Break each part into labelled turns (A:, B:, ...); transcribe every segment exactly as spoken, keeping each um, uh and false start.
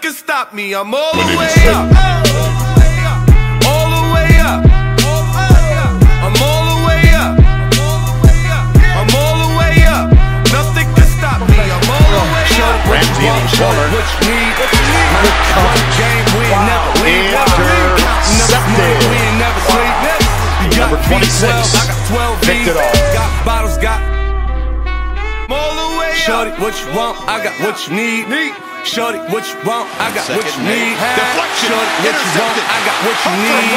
A: can stop me. I'm all the way up. All the way up. I'm all the way up. I'm all the way up. Nothing can stop me. I'm all the way up.
B: Ramsey in the corner.
A: What you need? What you need? One game we ain't never leave.
B: Intercepted.
A: We ain't never sleep. You got
B: Number twenty-six.
A: I got twelve
B: Picked
A: V's.
B: it off.
A: Got bottles, got all the way up. Shorty, what you want? I got what you need. Shorty, what you want? I got what you need.
B: Deflection.
A: Shorty, what you want? I got what you need.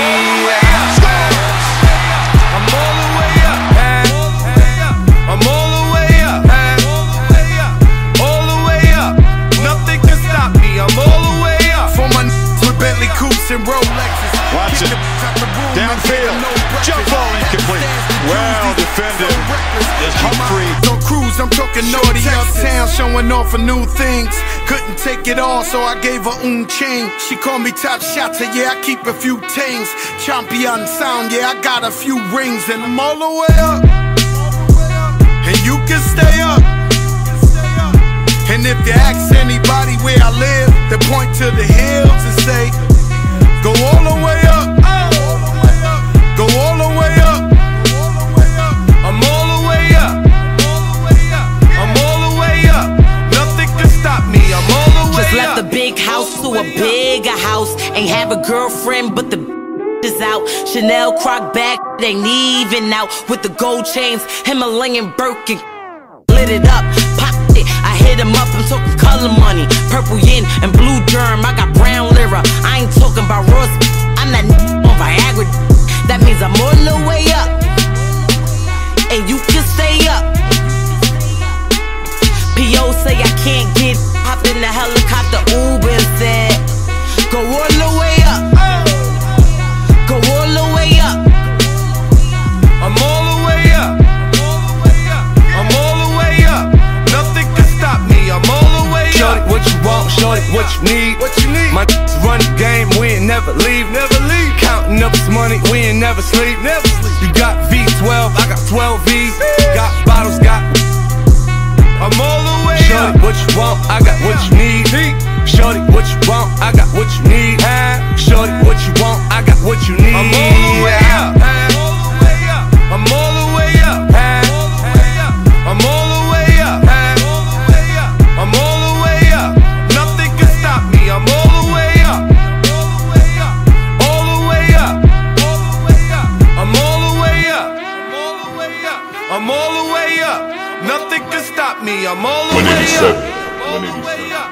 A: I'm all the way up. I'm all the way up. All the way up. Nothing can stop me. I'm all the way up. For my with Bentley Coupes and Rolexes.
B: Watson, downfield, jump ball incomplete. Well defended is Humphrey.
A: On cruise, I'm talking naughty uptown, showing off for new things. Couldn't take it all, so I gave her un chain. She called me top shotter, yeah, I keep a few things. Champion sound, yeah, I got a few rings. And I'm all the way up, and you can stay up. And if you ask anybody where I live, they point to the hills and say, go all the way up. Go all the way up. I'm all the way up. I'm all the way up. Nothing can stop me. I'm all the way up.
C: Just left the big house to a bigger house. Ain't have a girlfriend, but the is out. Chanel Croc bag ain't even out. With the gold chains, Himalayan Birkin. Lit it up, popped it. I hit him up. I'm talking color money, purple yin and blue germ. I got brown lira. I ain't talking about Ross. I'm that on Viagra. That means I'm all the way up, and you can stay up. P O say I can't get. Hop in the helicopter, Uber instead. Go all the way up. Go all the way up.
A: I'm all the way up. I'm all the way up. Nothing can stop me. I'm all the way up. Shorty, what you want? Shorty, what you need? What you need? My run the game. We ain't never leave. Never leave. Counting up this money. We ain't never sleep. Never sleep. You got V twelve. I got twelve V's. Got bottles. Got. I'm all the way up. Shorty, what you want? I got what you need. Shorty, what you want? I got what you need. Shorty, what you want? I got what you need. I'm all the way up. I'm all the way up. I'm all the way up. I'm all the way up. Nothing can stop me. I'm all the way up. All the way up. I'm all the way up. I'm all the way up. Nothing can stop me. I'm all the way up.
D: one eighty-seven.